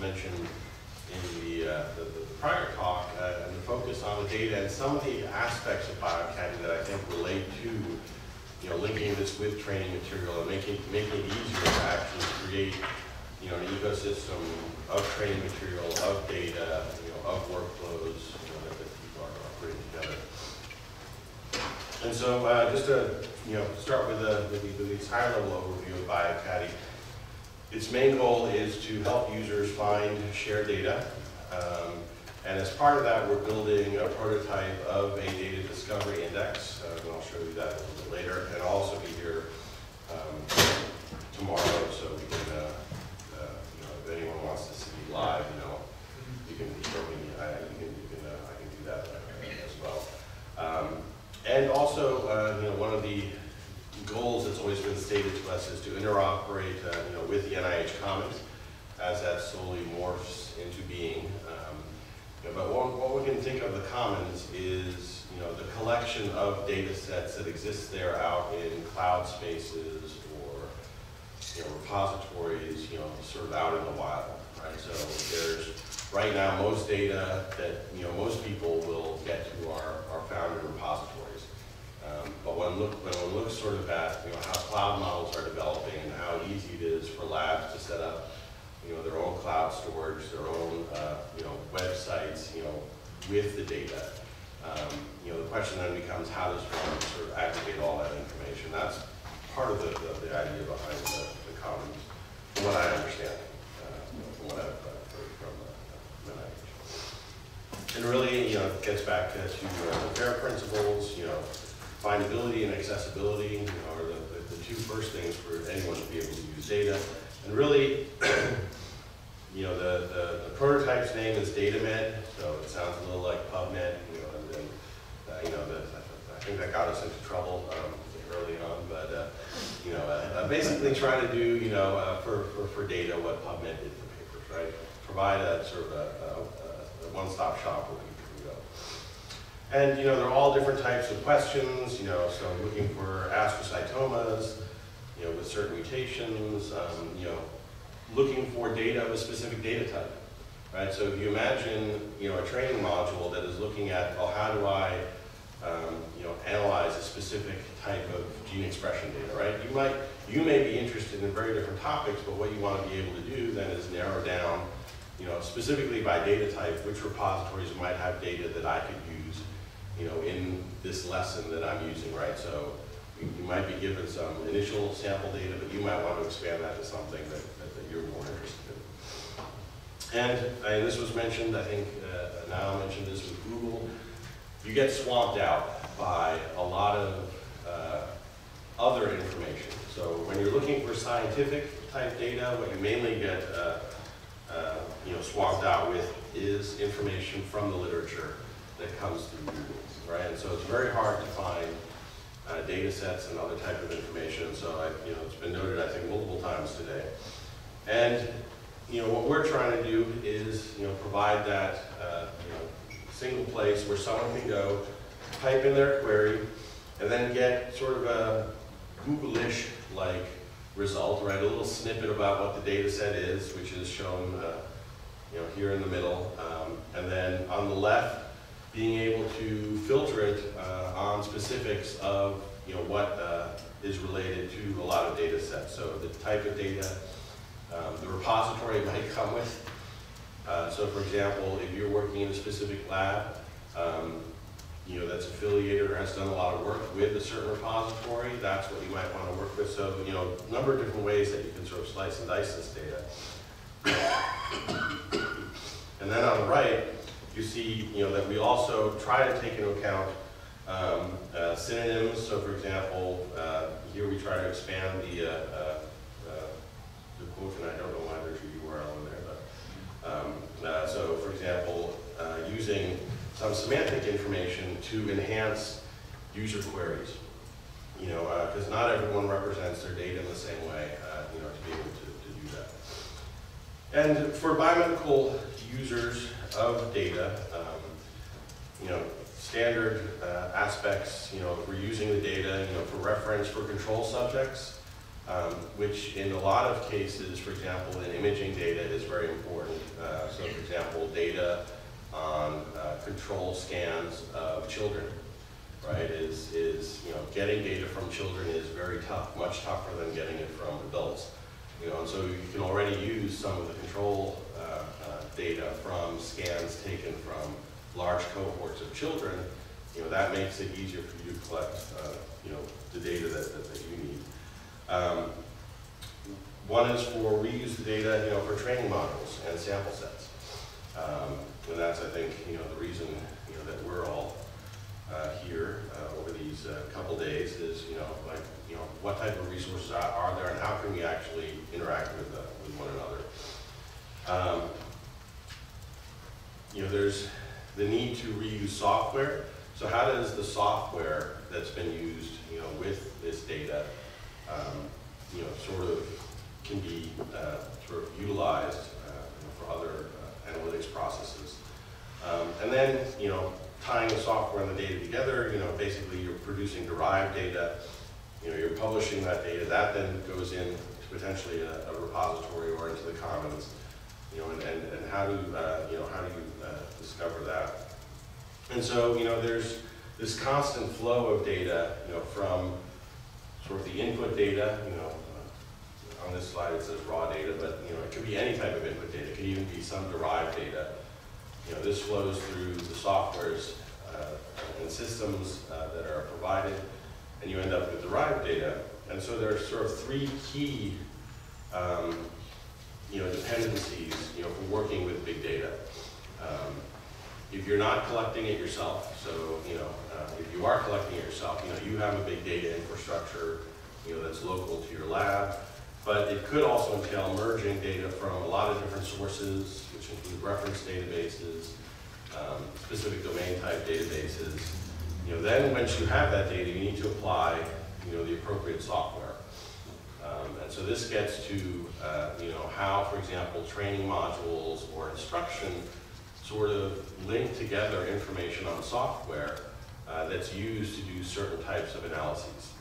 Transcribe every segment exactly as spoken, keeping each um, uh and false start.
mentioned in the, uh, the, the prior talk, uh, and the focus on the data and some of the aspects of BioCaddy that I think relate to, you know, linking this with training material and making, making it easier to actually create, you know, an ecosystem of training material, of data, you know, of workflows, you know, that, that people are, are putting together. And so, uh, just to, you know, start with, a, with, the, with this high-level overview of BioCaddy. Its main goal is to help users find shared data. Um, and as part of that, we're building a prototype of a data discovery index. Uh, and I'll show you that a little bit later. And I'll also be here um, tomorrow, so we can, uh, uh, you know, if anyone wants to see me live, you know, you can show me. I, you can, you can, uh, I can do that uh, as well. Um, and also, uh, you know, one of the goals that's always been stated to us is to interoperate, uh, you know, with the N I H Commons as that slowly morphs into being. Um, you know, but what, what we can think of the Commons is, you know, the collection of data sets that exist there out in cloud spaces or, you know, repositories, you know, sort of out in the wild, right? So there's right now most data that, you know, most people will get to are, are found in repositories. Um, but when, look, when one looks sort of at, you know, how cloud models are developing and how easy it is for labs to set up, you know, their own cloud storage, their own, uh, you know, websites, you know, with the data, um, you know, the question then becomes how does one sort of aggregate all that information? That's part of the, the, the idea behind the, the Commons, from what I understand, uh, from what I've uh, heard from uh, N I H. And really, you know, it gets back to, to uh, the FAIR principles, you know, findability and accessibility, you know, are the, the, the two first things for anyone to be able to use data. And really, you know, the, the, the prototype's name is DataMed, so it sounds a little like PubMed, you know, and then, uh, you know, the, I think that got us into trouble um, early on, but, uh, you know, uh, basically trying to do, you know, uh, for, for, for data what PubMed did for papers, right? Provide a sort of a, a, a one-stop shop where people can go. And, you know, they're all different types of questions, you know, so looking for astrocytomas, you know, with certain mutations, um, you know, looking for data of a specific data type, right? So if you imagine, you know, a training module that is looking at, well, how do I, um, you know, analyze a specific type of gene expression data, right? You might, you may be interested in very different topics, but what you want to be able to do then is narrow down, you know, specifically by data type, which repositories might have data that I could use, you know, in this lesson that I'm using, right? So you, you might be given some initial sample data, but you might want to expand that to something that, that, that you're more interested in. And, and this was mentioned, I think, uh, Niall mentioned this with Google, you get swamped out by a lot of uh, other information. So when you're looking for scientific type data, what you mainly get uh, uh, you know, swamped out with is information from the literature that comes through Google, right? And so it's very hard to find uh, data sets and other type of information. So I, you know, it's been noted, I think, multiple times today. And you know, what we're trying to do is, you know, provide that uh, you know, single place where someone can go, type in their query, and then get sort of a Google-ish like result, right? A little snippet about what the data set is, which is shown, uh, you know, here in the middle, um, and then on the left, being able to filter it uh, on specifics of, you know, what uh, is related to a lot of data sets. So the type of data, um, the repository it might come with. Uh, so for example, if you're working in a specific lab, um, you know, that's affiliated or has done a lot of work with a certain repository, that's what you might want to work with. So, you know, a number of different ways that you can sort of slice and dice this data. And then on the right, you see, you know, that we also try to take into account um, uh, synonyms. So, for example, uh, here we try to expand the, uh, uh, uh, the quote, and I don't know why there's a U R L in there, but um, uh, so, for example, uh, using some semantic information to enhance user queries. You know, because uh, not everyone represents their data in the same way. Uh, you know, to be able to, to do that. And for biomedical users of data, um, you know, standard uh, aspects, you know, if we're using the data, you know, for reference for control subjects, um, which in a lot of cases, for example, in imaging data is very important. Uh, so for example, data on uh, control scans of children, right, is, is, you know, getting data from children is very tough, much tougher than getting it from adults. You know, and so you can already use some of the control uh, uh, data from scans taken from large cohorts of children. You know, that makes it easier for you to collect, uh, you know, the data that, that, that you need. Um, one is for reuse the data, you know, for training models and sample sets. Um, and that's, I think, you know, the reason, you know, that we're all uh, here uh, over these uh, couple days is, you know, like, you know, what type of resources are, are there and how can we actually interact with, uh, with one another. Um, you know, there's the need to reuse software. So how does the software that's been used, you know, with this data, um, you know, sort of can be uh, sort of utilized uh, you know, for other uh, analytics processes? Um, and then, you know, tying the software and the data together, you know, basically you're producing derived data, you know, you're publishing that data, that then goes in to potentially a, a repository or into the commons, you know, and, and, and how do, uh, you know, how do you uh, discover that? And so, you know, there's this constant flow of data, you know, from sort of the input data, you know, uh, on this slide it says raw data, but, you know, it could be any type of input data. It could even be some derived data. You know, this flows through the softwares uh, and systems uh, that are provided, and you end up with derived data. And so there are sort of three key, um, you know, dependencies, you know, for working with big data. Um, If you're not collecting it yourself, so, you know, uh, if you are collecting it yourself, you know, you have a big data infrastructure, you know, that's local to your lab, but it could also entail merging data from a lot of different sources, which include reference databases, um, specific domain type databases. You know, then once you have that data, you need to apply, you know, the appropriate software. Um, and so this gets to, uh, you know, how, for example, training modules or instruction sort of link together information on software uh, that's used to do certain types of analyses.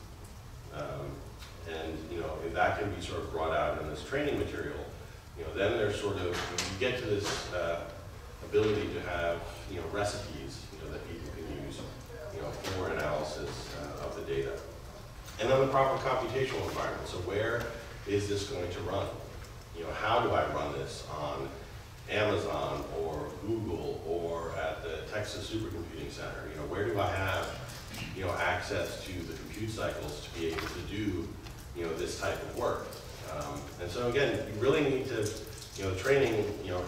Um, and, you know, if that can be sort of brought out in this training material, you know, then there's sort of, when you get to this uh, ability to have, you know, recipes, you know, that people can use, you know, for analysis uh, of the data. And then the proper computational environment. So where is this going to run? You know, how do I run this on Amazon or Google or at the Texas Supercomputing Center? You know, where do I have, you know, access to the compute cycles to be able to do, you know, this type of work? Um, and so again, you really need to, you know, the training, you know,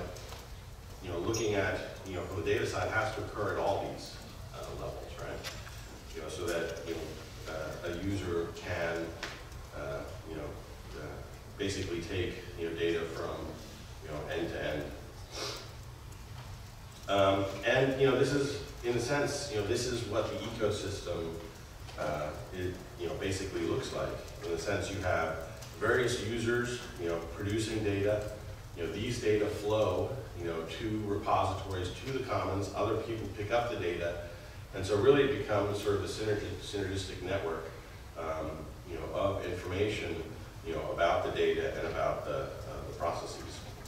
you know, looking at, you know, from the data side has to occur at all these uh, levels, right? You know, so that, you know, uh, a user can, uh, you know, uh, basically take, you know, data from, you know, end to end. Um, and, you know, this is, in a sense, you know, this is what the ecosystem, uh, it, you know, basically looks like. In a sense, you have various users, you know, producing data. You know, these data flow, you know, to repositories, to the commons. Other people pick up the data. And so really it becomes sort of a synergistic, synergistic network, um, you know, of information, you know, about the data and about the, uh, the processes.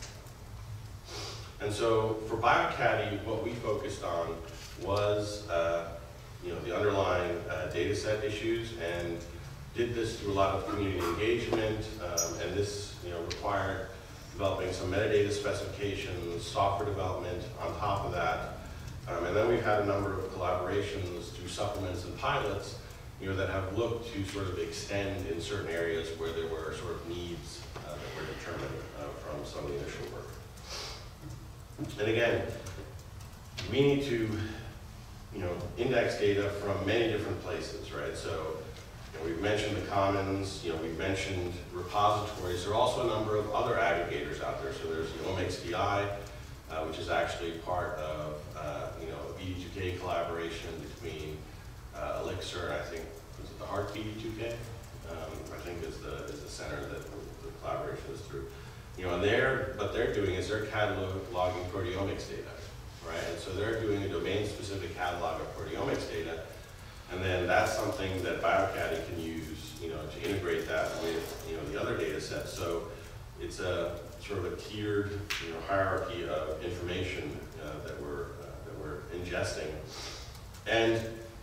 And so for BioCaddy, what we focused on was, uh, you know, the underlying uh, data set issues, and did this through a lot of community engagement, um, and this, you know, required developing some metadata specifications, software development on top of that. Um, and then we've had a number of collaborations through supplements and pilots, you know, that have looked to sort of extend in certain areas where there were sort of needs uh, that were determined uh, from some of the initial work. And again, we need to, you know, index data from many different places, right? So, you know, we've mentioned the commons, you know, we've mentioned repositories. There are also a number of other aggregators out there. So there's the Omics D I, uh, which is actually part of, uh, you know, a B D two K collaboration between uh, Elixir and I think, was it the Heart B D two K? Um, I think is the, is the center that the collaboration is through. You know, and they're, what they're doing is they're cataloging proteomics data, right? And so they're doing a domain-specific catalog of proteomics data, And then that's something that BioCaddy can use, you know, to integrate that with, you know, the other data sets. So it's a sort of a tiered, you know, hierarchy of information uh, that we're uh, that we're ingesting. And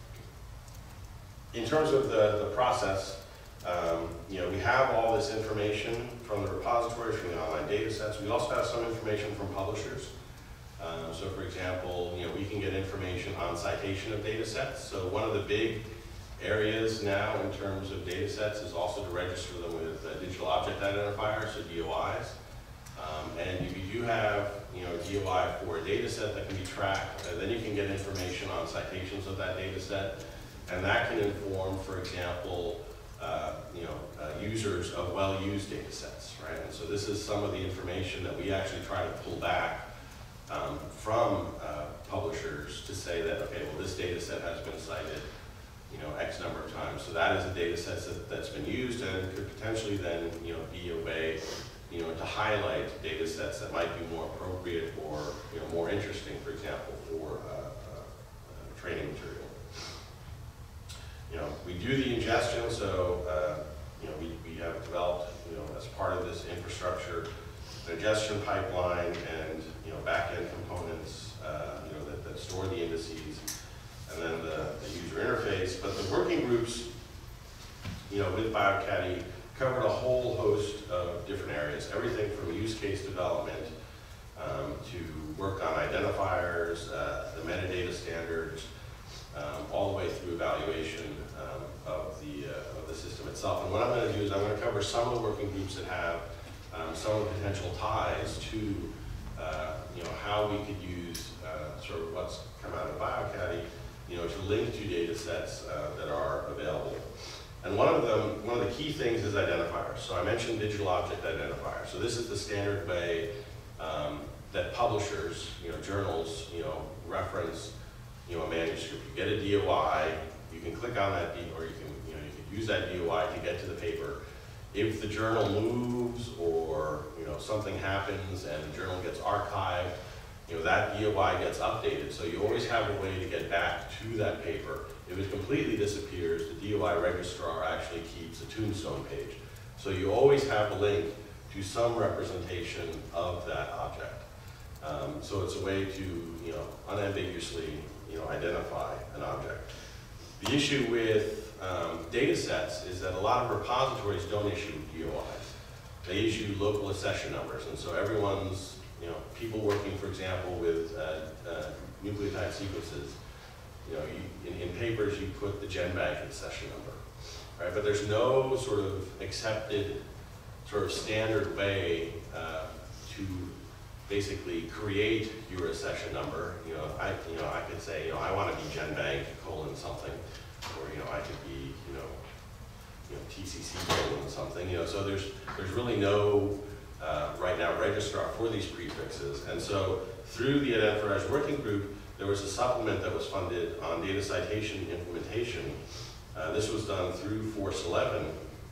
in terms of the the process, um, you know, we have all this information from the repositories, from the online data sets. We also have some information from publishers. Um, so, for example, you know, we can get information on citation of data sets. So, one of the big areas now in terms of data sets is also to register them with uh, digital object identifiers, so D O Is. Um, and if you do have, you know, a D O I for a data set that can be tracked, uh, then you can get information on citations of that data set, and that can inform, for example, uh, you know, uh, users of well-used data sets, right? And so this is some of the information that we actually try to pull back Um, from uh, publishers to say that, okay, well, this data set has been cited, you know, X number of times. So that is a data set that, that's been used and could potentially then, you know, be a way, you know, to highlight data sets that might be more appropriate or, you know, more interesting, for example, for uh, uh, uh, training material. You know, we do the ingestion, so, uh, you know, we, we have developed, you know, as part of this infrastructure, an ingestion pipeline and, you know, back-end components, uh, you know, that, that store the indices, and then the, the user interface. But the working groups, you know, with BioCaddy covered a whole host of different areas, everything from use case development um, to work on identifiers, uh, the metadata standards, um, all the way through evaluation um, of the uh, of the system itself. And what I'm going to do is I'm going to cover some of the working groups that have Um, some of the potential ties to, uh, you know, how we could use uh, sort of what's come out of BioCaddy, you know, to link to data sets uh, that are available. And one of them, one of the key things is identifiers. So I mentioned digital object identifiers. So this is the standard way um, that publishers, you know, journals, you know, reference, you know, a manuscript. You get a D O I, you can click on that, D or you can, you know, you can use that D O I to get to the paper. If the journal moves or, you know, something happens and the journal gets archived, you know, that D O I gets updated. So you always have a way to get back to that paper. If it completely disappears, the D O I registrar actually keeps a tombstone page. So you always have a link to some representation of that object. Um, so it's a way to, you know, unambiguously, you know, identify an object. The issue with um, data sets is that a lot of repositories don't issue D O Is. They issue local accession numbers, and so everyone's, you know, people working, for example, with uh, uh, nucleotide sequences, you know, you, in, in papers you put the GenBank accession number, right? But there's no sort of accepted, sort of standard way uh, to basically create your accession number. You know, I, you know, I could say, you know, I want to be GenBank colon something. Or, you know, I could be, you know, you know, T C C colon something, you know, so there's there's really no, uh, right now, registrar for these prefixes. And so through the Identifiers Working Group, there was a supplement that was funded on data citation implementation. Uh, this was done through Force eleven,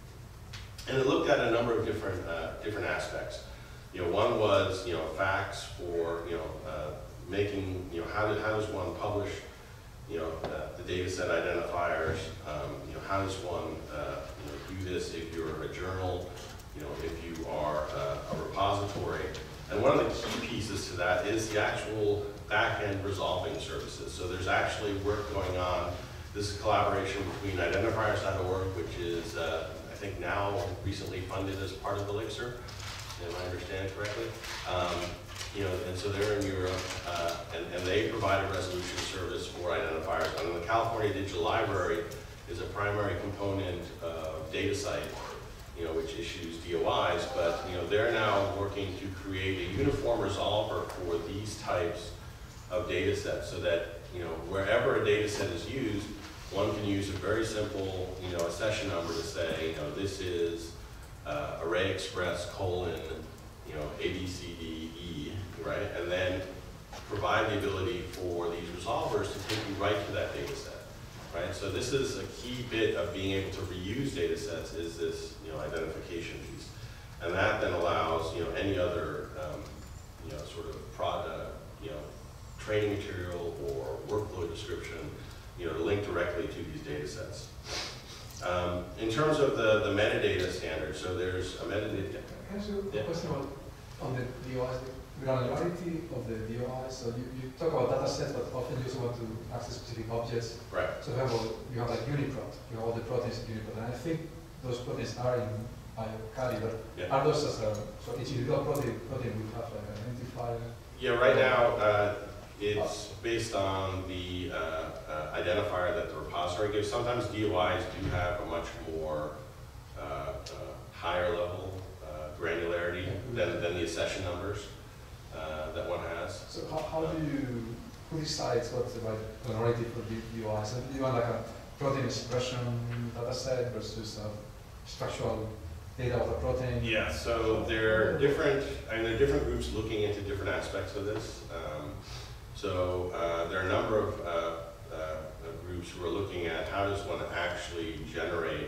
and it looked at a number of different uh, different aspects. You know, one was, you know, facts for, you know, uh, making, you know, how, did, how does one publish, you know, uh, the data set identifiers, um, you know, how does one, uh, you know, do this if you're a journal, you know, if you are uh, a repository. And one of the key pieces to that is the actual back-end resolving services. So there's actually work going on. This is a collaboration between identifiers dot org, which is, uh, I think now recently funded as part of Elixir, if I understand correctly. Um, You know, and so they're in Europe, uh, and, and they provide a resolution service for identifiers. And the California Digital Library is a primary component of DataCite, you know, which issues D O Is, but, you know, they're now working to create a uniform resolver for these types of data sets so that, you know, wherever a data set is used, one can use a very simple, you know, accession number to say, you know, this is uh, array express colon, you know, A, B, C, D, E, right? And then provide the ability for these resolvers to take you right to that data set, right? So this is a key bit of being able to reuse data sets is this, you know, identification piece. And that then allows, you know, any other, um, you know, sort of product, you know, training material or workflow description you know, to link directly to these data sets. Um, in terms of the, the metadata standard, so there's a metadata. Can I ask you a Yeah. question about on the D O Is, the granularity of the D O Is? So you, you talk about data sets, but often you also want to access specific objects. Right. So you have, all, you have like UniProt, you have all the proteins in UniProt, and I think those proteins are in BioCali, but Yeah. are those as a, so each individual protein, protein would have like an identifier? Yeah, right now, uh, it's based on the uh, uh, identifier that the repository gives. Sometimes D O Is do have a much more uh, uh, higher level uh, granularity than, than the accession numbers uh, that one has. So how, how do you, who decides what's the right granularity for the D O Is? So do you want like a protein expression data set versus a structural data of the protein? Yeah, so there are different, I mean, there are different groups looking into different aspects of this. Um, so uh, there are a number of uh, uh, groups who are looking at how does one actually generate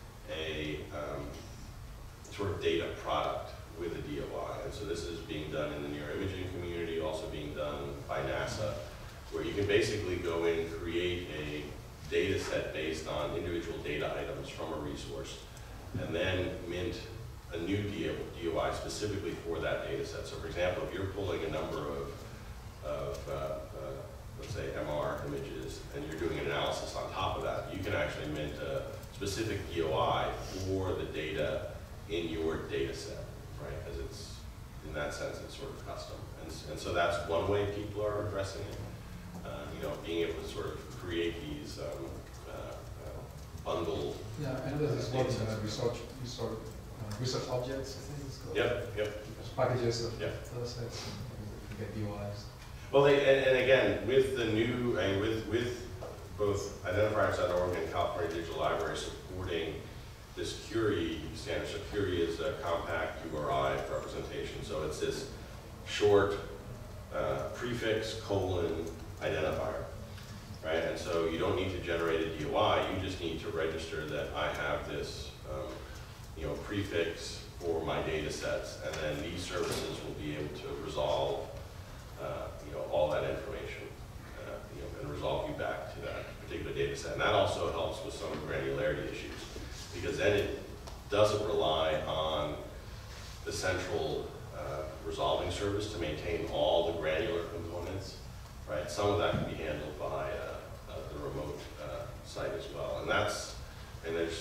a um, sort of data product with a D O I. And so this is being done in the neuroimaging community, also being done by NASA, where you can basically go in and create a data set based on individual data items from a resource, and then mint a new D O I specifically for that data set. So for example, if you're pulling a number of, of uh, uh, let's say M R images, and you're doing an analysis on top of that, you can actually mint a specific D O I for the data in your data set, right? Because it's, in that sense, it's sort of custom. And, and so that's one way people are addressing it. Uh, you know, being able to sort of create these um, uh, uh, bundled. Yeah, I know there's this one uh, research, research, uh, research objects, I think it's called. Yep, yep. There's packages of Yep. data sets, and you can get D O Is. Well, they, and, and again, with the new, and with, with both identifiers dot org and California Digital Library supporting this Curie standard. So Curie is a compact U R I representation. So it's this short uh, prefix colon identifier, right? And so you don't need to generate a D O I. You just need to register that I have this, um, you know, prefix for my data sets, and then these services will be able to resolve, uh, you know, all that information, uh, you know, and resolve you back to that particular data set. And that also helps with some granularity issues, because then it doesn't rely on the central uh, resolving service to maintain all the granular components, right? Some of that can be handled by uh, uh, the remote uh, site as well. And that's, and there's,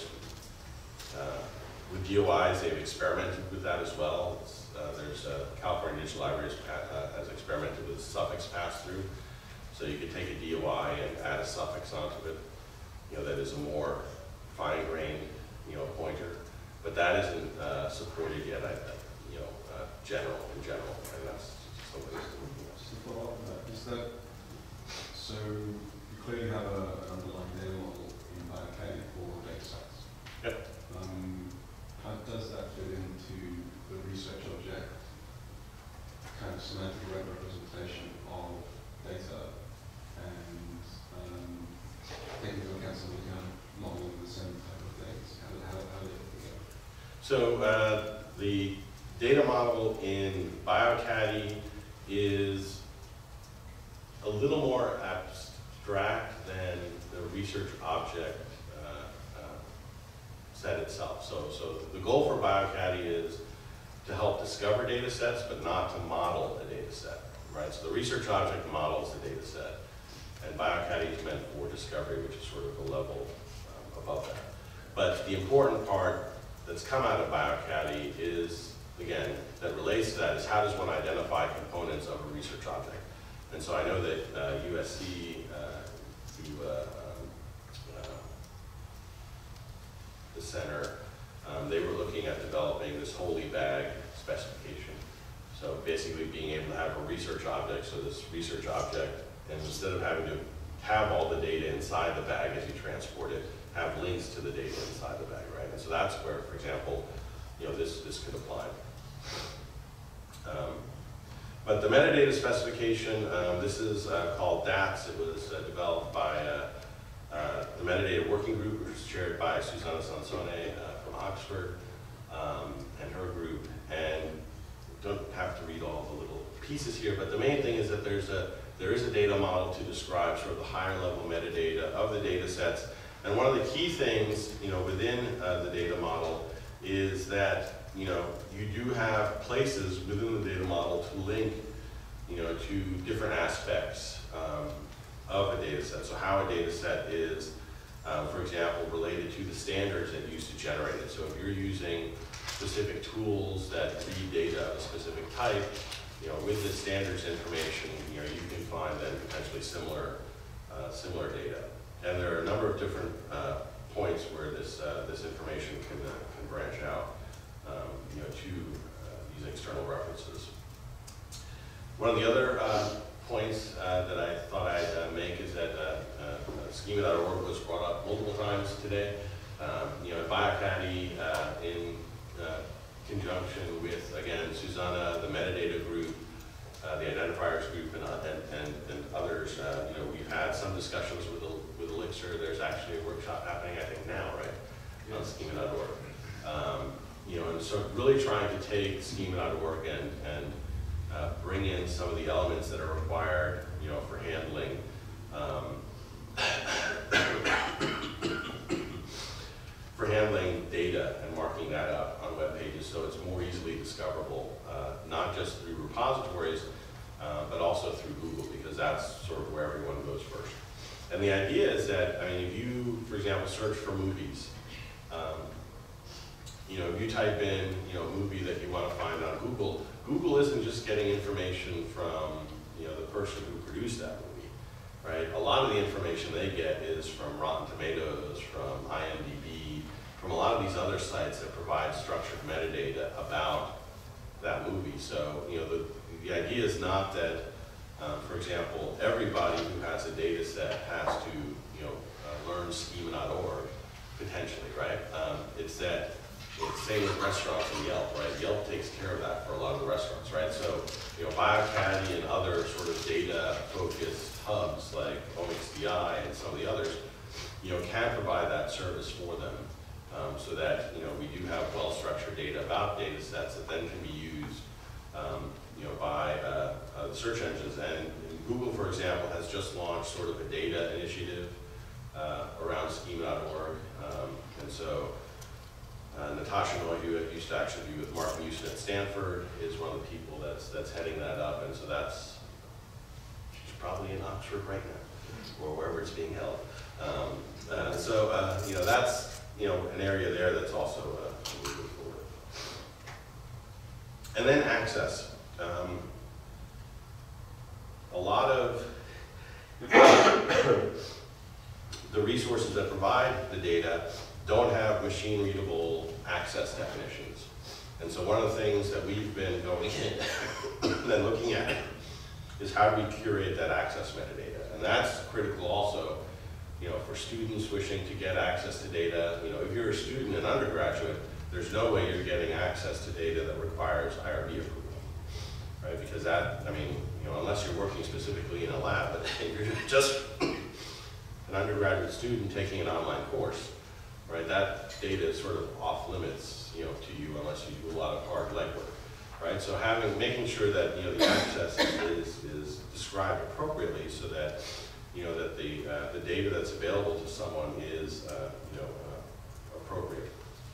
uh, with D O Is, they've experimented with that as well. It's, uh, there's uh, California Digital Library has, uh, has experimented with suffix pass-through. So you could take a D O I and add a suffix onto it, you know, that is a more fine-grained, you know, pointer. But that isn't uh, supported yet, I, you know, uh, general, in general, and that's something that's looking at. Just to follow up on that, is that, so you clearly have a, an underlying data model in BioCali for data sets. Yep. Um, how does that fit into the research object kind of semantic web representation of data, and um, taking into account some of the kind of modeling the same type of things? How, how, how do you think of it? So uh, the data model in BioCaddy is a little more abstract than the research object uh, uh, set itself. So, so the goal for BioCaddy is to help discover data sets, but not to model a data set, right? So the research object models the data set, and BioCaddy is meant for discovery, which is sort of a level um, above that. But the important part that's come out of BioCaddy is, again, that relates to that, is how does one identify components of a research object? And so I know that uh, U S C, uh, through uh, um, uh, the center, um, they were looking at developing this holy bag specification. So basically being able to have a research object, so this research object, and instead of having to have all the data inside the bag as you transport it, have links to the data inside the bag, right? And so that's where, for example, you know, this, this could apply. Um, but the metadata specification, um, this is uh, called D A T S. It was uh, developed by uh, uh, the Metadata Working Group, which is chaired by Susanna Sansone uh, from Oxford, um, and her group. And don't have to read all the little pieces here, but the main thing is that there's a there is a data model to describe sort of the higher level metadata of the data sets. And one of the key things, you know, within uh, the data model is that, you know, you do have places within the data model to link, you know, to different aspects um, of a data set. So how a data set is, um, for example, related to the standards that you use to generate it. So if you're using specific tools that read data of a specific type, you know, with the standards information, you know, you can find then potentially similar, uh, similar data. And there are a number of different uh, points where this uh, this information can uh, can branch out, um, you know, to uh, these external references. One of the other uh, points uh, that I thought I'd uh, make is that uh, uh, schema dot org was brought up multiple times today. Um, you know, at BioCaddy, uh, in uh, conjunction with, again, Susanna, the metadata group, uh, the identifiers group, and, uh, and, and, and others, uh, you know, we've had some discussions with, with Elixir. There's actually a workshop happening, I think, now, right, on schema dot org. Um, you know, and so really trying to take schema dot org and, and uh, bring in some of the elements that are required, you know, for handling um, for handling data and marking that up on web pages so it's more easily discoverable, uh, not just through repositories, uh, but also through Google, because that's sort of where everyone goes first. And the idea is that, I mean, if you, for example, search for movies, um, you know, if you type in, you know, movie that you want to find on Google, Google isn't just getting information from, you know, the person who produced that movie, right? A lot of the information they get is from Rotten Tomatoes, from I M D B, from a lot of these other sites that provide structured metadata about that movie. So, you know, the, the idea is not that, um, for example, everybody who has a data set has to, you know, uh, learn schema dot org, potentially, right? Um, it's that, it's same with restaurants and Yelp, right? Yelp takes care of that for a lot of the restaurants, right? So, you know, BioCaddy and other sort of data-focused hubs like OmixDI and some of the others, you know, can provide that service for them. Um, so that, you know, we do have well-structured data about data sets that then can be used, um, you know, by uh, uh, the search engines. And, and Google, for example, has just launched sort of a data initiative uh, around schema dot org. Um, and so uh, Natasha Noy, who used to actually be with Mark Houston at Stanford, is one of the people that's, that's heading that up. And so that's, she's probably in Oxford right now, or wherever it's being held. Um, uh, so, uh, you know, that's, you know, an area there that's also uh, moving forward. And then access. Um, a lot of the resources that provide the data don't have machine readable access definitions. And so one of the things that we've been going in and then looking at is how do we curate that access metadata? And that's critical also, you know, for students wishing to get access to data. You know, if you're a student and undergraduate, there's no way you're getting access to data that requires I R B approval, right? Because that, I mean, you know, unless you're working specifically in a lab, but if you're just an undergraduate student taking an online course, right? That data is sort of off limits, you know, to you unless you do a lot of hard legwork, right? So having, making sure that, you know, the access is, is described appropriately so that, you know, that the, uh, the data that's available to someone is, uh, you know, uh, appropriate.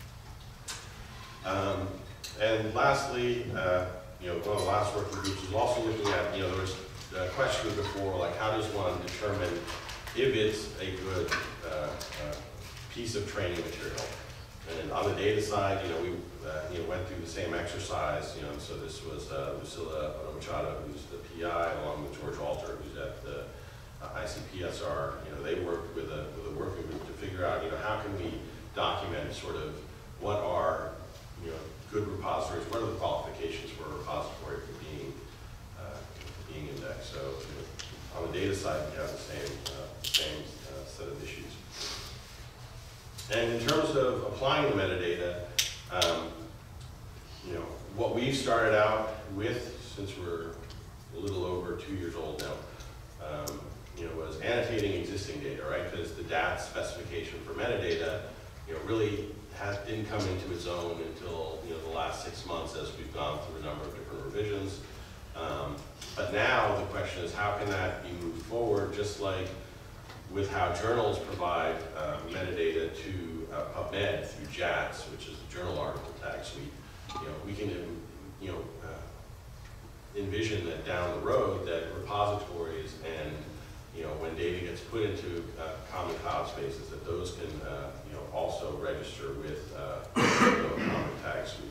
Um, and lastly, uh, you know, one of the last working groups was also looking at, you know, there was a question before, like, how does one determine if it's a good uh, uh, piece of training material? And on the data side, you know, we uh, you know, went through the same exercise, you know, and so this was uh, Lucilla Machado, who's the P I, along with George Alter, who's at the Uh, I C P S R. You know, they worked with a, with a working group to figure out, you know, how can we document sort of what are, you know, good repositories, what are the qualifications for a repository for being, uh, being indexed. So, you know, on the data side, we have the same, uh, same uh, set of issues. And in terms of applying the metadata, um, you know, what we've started out with, since we're a little over two years old now, um, you know, was annotating existing data, right? Because the D A T specification for metadata, you know, really has, didn't come into its own until, you know, the last six months as we've gone through a number of different revisions. Um, but now the question is, how can that be moved forward, just like with how journals provide uh, metadata to uh, PubMed through J A T S, which is the Journal Article Tag Suite. You know, we can, you know, uh, envision that down the road that repositories and, you know, when data gets put into uh, common cloud spaces, that those can, uh, you know, also register with uh, you know, common tag suite.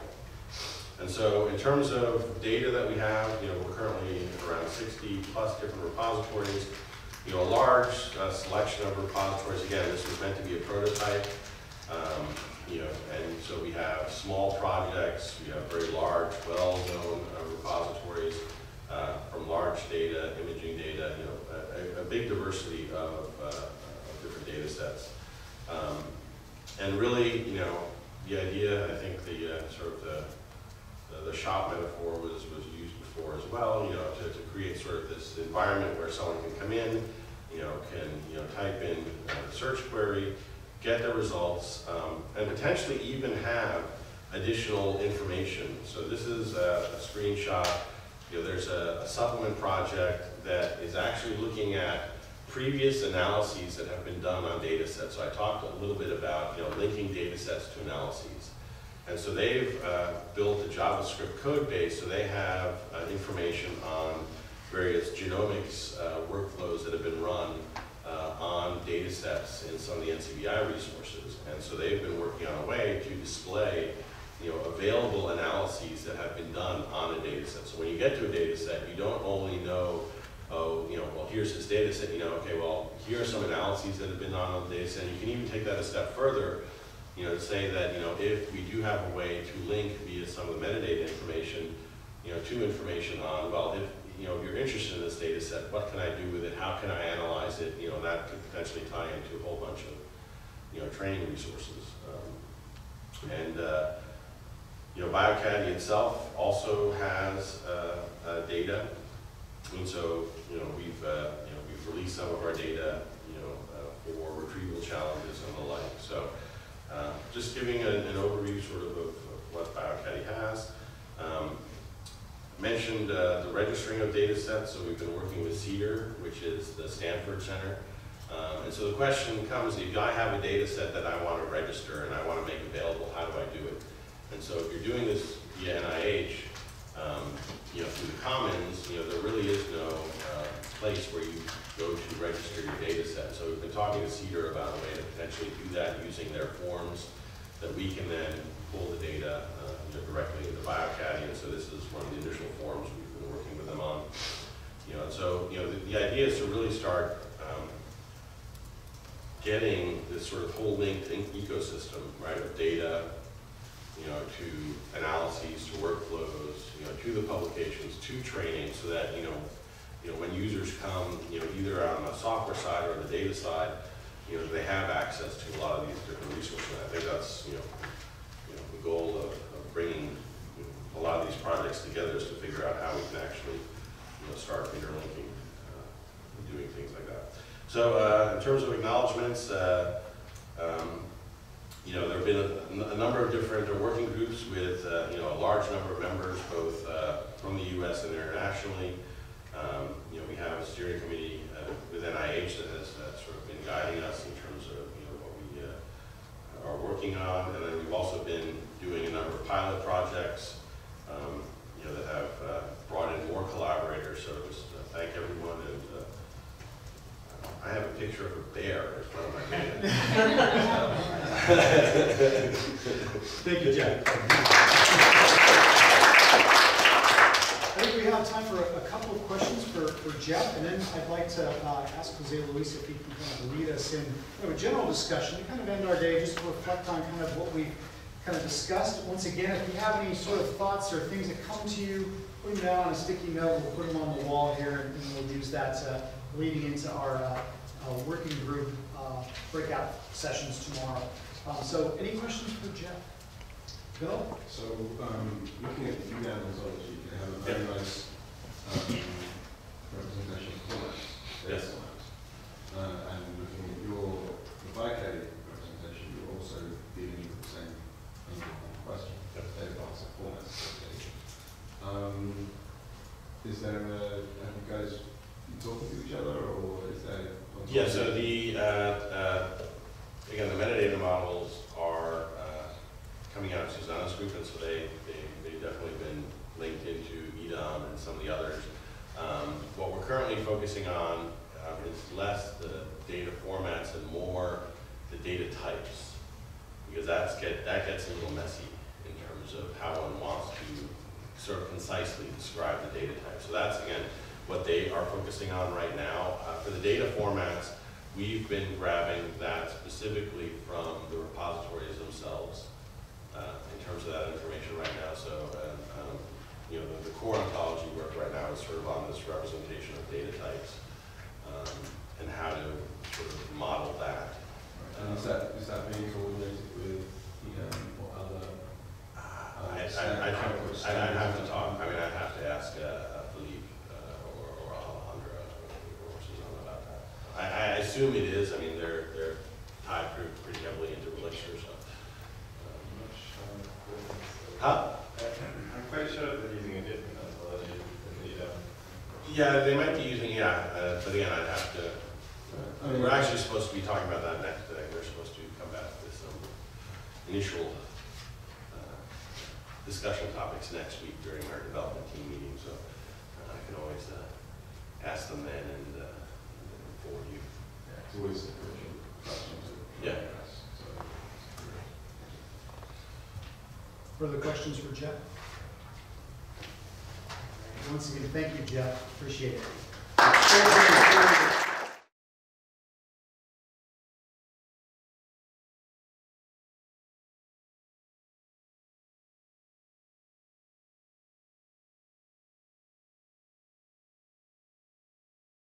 And so in terms of data that we have, you know, we're currently around sixty plus different repositories. You know, a large uh, selection of repositories. Again, this was meant to be a prototype. Um, you know, and so we have small projects, we have very large, well-known uh, repositories, uh, from large data, imaging data, you know, a, a big diversity of, uh, of different data sets. Um, and really, you know, the idea, I think the uh, sort of the The, the shop metaphor was, was used before as well, you know, to, to create sort of this environment where someone can come in, you know, can, you know, type in a search query, get the results, um, and potentially even have additional information. So this is a, a screenshot. You know, there's a, a supplement project that is actually looking at previous analyses that have been done on data sets. So I talked a little bit about, you know, linking data sets to analyses. And so they've uh, built a JavaScript code base, so they have uh, information on various genomics uh, workflows that have been run uh, on data sets in some of the N C B I resources. And so they've been working on a way to display, you know, available analyses that have been done on a data set. So when you get to a data set, you don't only know, oh, you know, well, here's this data set, you know, okay, well, here are some analyses that have been done on the data set. And you can even take that a step further, you know, to say that, you know, if we do have a way to link via some of the metadata information, you know, to information on, well, if, you know, if you're interested in this data set, what can I do with it? How can I analyze it? You know, that could potentially tie into a whole bunch of, you know, training resources. Um, and, uh, you know, BioCaddy itself also has uh, uh, data. And so, you know, we've, uh, you know, we've released some of our data, you know, uh, for retrieval challenges and the like. So, Uh, just giving a, an overview sort of of, of what BioCaddy has. Um, mentioned uh, the registering of data sets, so we've been working with CEDAR, which is the Stanford Center. Um, and so the question comes, if I have a data set that I want to register and I want to make available, how do I do it? And so if you're doing this via N I H, um, you know, through the Commons, you know, there really is no uh, place where you go to register your data set. So we've been talking to CEDAR about a way to potentially do that using their forms that we can then pull the data uh, you know, directly into BioCaddy. And so this is one of the initial forms we've been working with them on. You know, and so, you know, the, the idea is to really start um, getting this sort of whole linked ecosystem, right, of data, you know, to analyses, to workflows, you know, to the publications, to training, so that, you know, you know, when users come, you know, either on the software side or the data side, you know, they have access to a lot of these different resources. And I think that's, you know, you know, the goal of, of bringing, you know, a lot of these projects together is to figure out how we can actually, you know, start interlinking uh, and doing things like that. So uh, in terms of acknowledgements, uh, um, you know, there have been a, a number of different uh, working groups with, uh, you know, a large number of members, both uh, from the U S and internationally. Um, you know, we have a steering committee uh, with N I H that has uh, sort of been guiding us in terms of, you know, what we uh, are working on. And then we've also been doing a number of pilot projects, um, you know, that have uh, brought in more collaborators. So just uh, thank everyone. And uh, I have a picture of a bear in front of my hand. Thank you, Jack. I think we have time for a, a couple of questions for, for Jeff, and then I'd like to uh, ask Jose Luis if he can kind of lead us in kind of a general discussion to kind of end our day, just to reflect on kind of what we've kind of discussed. Once again, if you have any sort of thoughts or things that come to you, put them down on a sticky note, we'll put them on the wall here, and, and we'll use that uh, leading into our uh, uh, working group uh, breakout sessions tomorrow. Um, so any questions for Jeff? Bill? So, um, looking at the U N ontology, you have a very Yeah. nice um, representation of formats. Yes. Uh, and looking at your the BioCaddy representation, you're also dealing with the same underlying question. Yep. Data parts of formats. Um, is is there a, have you guys been talking to each other, or is there? Yeah, so the, uh, uh, again, the metadata models are uh, coming out of Susanna's group, and so they, they, they've definitely been linked into E D O M and some of the others. Um, what we're currently focusing on uh, is less the data formats and more the data types, because that's get, that gets a little messy in terms of how one wants to sort of concisely describe the data type. So that's, again, what they are focusing on right now. Uh, for the data formats, we've been grabbing that specifically from the repositories themselves uh, in terms of that information right now. So, uh, um, you know, the, the core ontology work right now is sort of on this representation of data types um, and how to sort of model that. And is that, is that being coordinated with, you know, or other? Uh, I, I, I'd, have, I'd, I'd have to talk, I mean, I'd have to ask uh, Philippe uh, or, or Alejandra or Susanna about that. I, I assume it is, I mean, they're, they're tied pretty, pretty heavily into Elixir, so. Um, I'm not sure. huh? I'm quite sure they're using a different methodology than the, um, Yeah, they might be using, yeah, uh, but again, I'd have to, I mean, we're actually supposed to be talking about that next day. They're supposed to come back with some initial uh, discussion topics next week during our development team meeting, so uh, I can always uh, ask them then and, uh, and forward you. yeah, it's always a crucial question to Yeah. address. So, Further questions for Jeff? Once again, thank you, Jeff. Appreciate it.